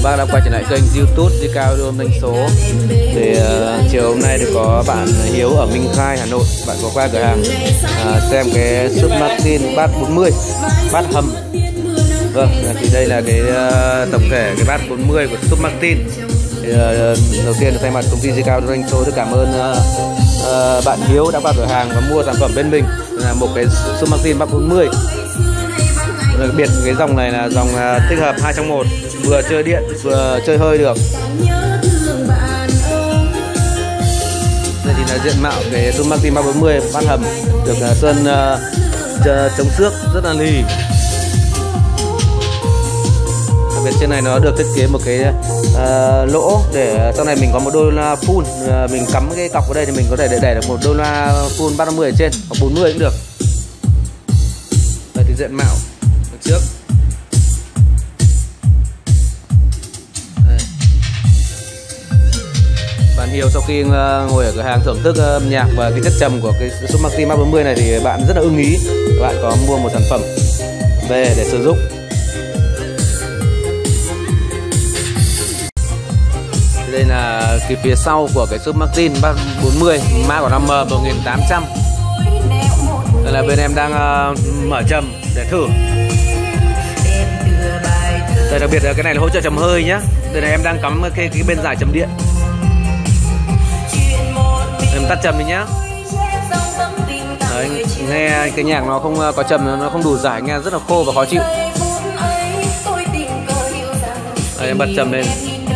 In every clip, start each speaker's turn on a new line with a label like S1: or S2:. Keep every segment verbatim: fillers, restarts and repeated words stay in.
S1: bác đã quay trở lại kênh YouTube Di Cao Đô Doanh Số. Thì uh, chiều hôm nay thì có bạn Hiếu ở Minh Khai, Hà Nội. Bạn có qua cửa hàng uh, xem cái súp Martin bát bốn mươi, bát hầm. Vâng, thì đây là cái uh, tổng thể cái bát bốn mươi của súp Martin. Thì, uh, đầu tiên thay mặt công ty Di Cao Đô Doanh Số, tôi cảm ơn uh, uh, bạn Hiếu đã qua cửa hàng và mua sản phẩm bên mình là một cái súp Martin bát bốn mươi. Đặc biệt cái dòng này là dòng uh, tích hợp hai trong một, vừa chơi điện vừa chơi hơi được. Đây thì là diện mạo cái súp Martin ba bốn mươi bát hầm, được uh, sơn uh, chống xước rất là lì. Đặc biệt trên này nó được thiết kế một cái uh, lỗ để sau này mình có một đôi loa full, uh, mình cắm cái cọc ở đây thì mình có thể để, để được một đôi loa full ba trăm năm mươi ở trên hoặc bốn mươi cũng được. Đây thì diện mạo trước. Đây. Bạn Hiếu sau khi ngồi ở cửa hàng thưởng thức âm nhạc và cái chất trầm của cái súp Martin ba bốn mươi này thì bạn rất là ưng ý. Bạn có mua một sản phẩm về để sử dụng. Đây là cái phía sau của cái súp Martin ba bốn mươi, mã của năm M một nghìn tám trăm. Đây là bên em đang uh, mở trầm để thử. Đây, đặc biệt là cái này là hỗ trợ trầm hơi nhá. Đây là em đang cắm cái, cái bên giải trầm điện. Em tắt trầm đi nhá. Đấy, nghe cái nhạc nó không có trầm, nó không đủ giải, nghe rất là khô và khó chịu. Đây, em bật trầm lên.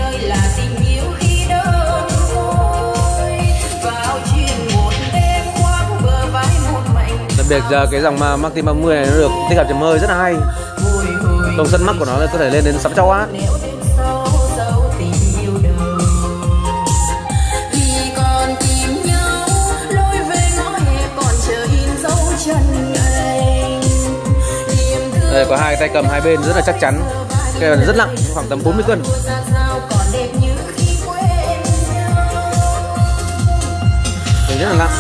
S1: Đặc biệt giờ cái dòng Martin ba mươi này nó được tích hợp trầm hơi rất là hay. Công suất max của nó có thể lên đến sáu trăm oát. Đây có hai tay cầm hai bên rất là chắc chắn. Cái này rất nặng, khoảng tầm bốn mươi cân. Mình rất là nặng.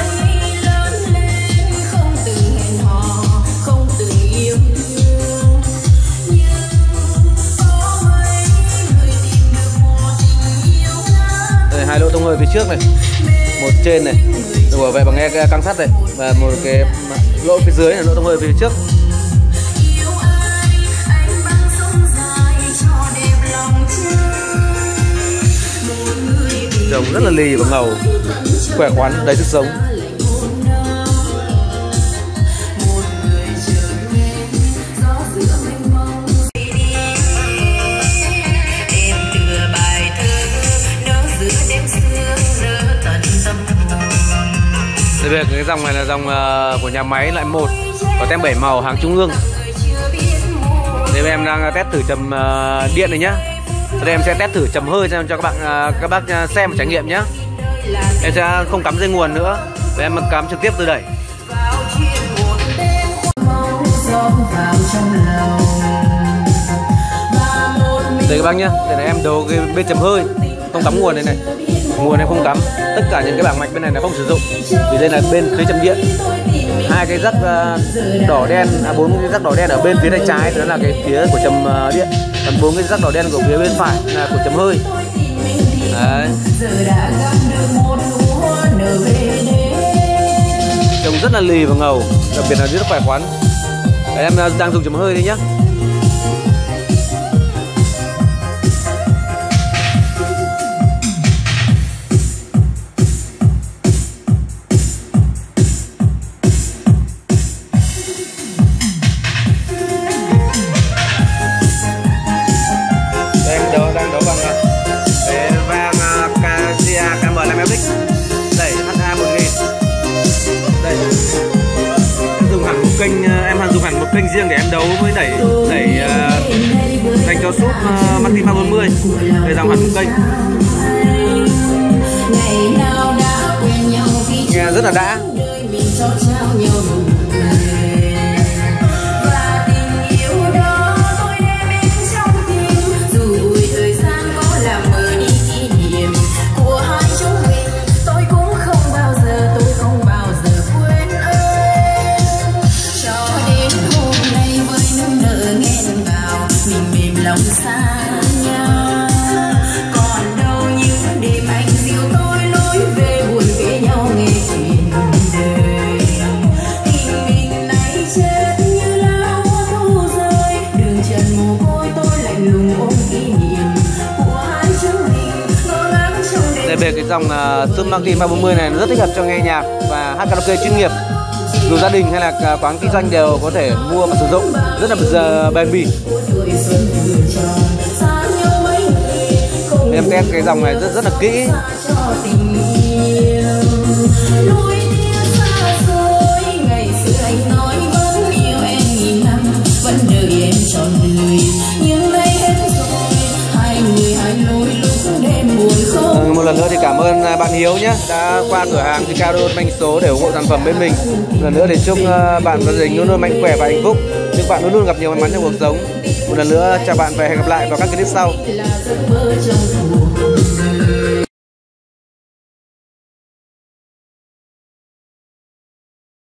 S1: Hai lỗ thông hơi phía trước này, một trên này, rồi vậy bằng nghe cái căng sắt này, và một cái lỗ phía dưới là lỗ thông hơi phía trước. Trông rất là lì và ngầu, khỏe khoắn, đầy sức sống. Về cái dòng này là dòng uh, của nhà máy loại một, có tem bảy màu, hàng trung ương. Đây em đang test thử trầm uh, điện này nhá. Đây em sẽ test thử trầm hơi cho các bạn uh, các bác xem và trải nghiệm nhá. Em sẽ không cắm dây nguồn nữa, để em cắm trực tiếp từ đẩy. Đây các bác nhá, đây là em đấu cái bên trầm hơi, không cắm nguồn này này. Nguồn em không cắm, tất cả những cái bảng mạch bên này là không sử dụng, vì đây là bên phía trầm điện. Hai cái rắc uh, đỏ đen, à bốn cái rắc đỏ đen ở bên phía tay trái đó là cái phía của trầm uh, điện, còn bốn cái rắc đỏ đen của phía bên phải là của trầm hơi. Đấy. Trông rất là lì và ngầu, đặc biệt là rất khỏe khoắn. Đấy, em uh, đang dùng trầm hơi đấy nhá. Kênh em dùng hẳn một kênh riêng để em đấu với đẩy đẩy uh, dành cho súp uh, Martin ba bốn mươi. Để dòng hẳn một kênh. Nghe rất là đã.
S2: lòng xa nhau.
S1: cái dòng uh, Sub Martin ba bốn mươi này nó rất thích hợp cho nghe nhạc và hát karaoke chuyên nghiệp. Dù gia đình hay là quán kinh doanh đều có thể mua và sử dụng, rất là giờ bền bỉ. Em test cái dòng này rất rất là kỹ. Một lần nữa thì cảm ơn bạn Hiếu nhé, đã qua cửa hàng Ricardo Manh Số để ủng hộ sản phẩm bên mình. Một lần nữa thì chúc bạn và gia đình luôn luôn mạnh khỏe và hạnh phúc, chúc bạn luôn luôn gặp nhiều may mắn trong cuộc sống. Một lần nữa chào bạn và hẹn gặp lại vào các clip sau.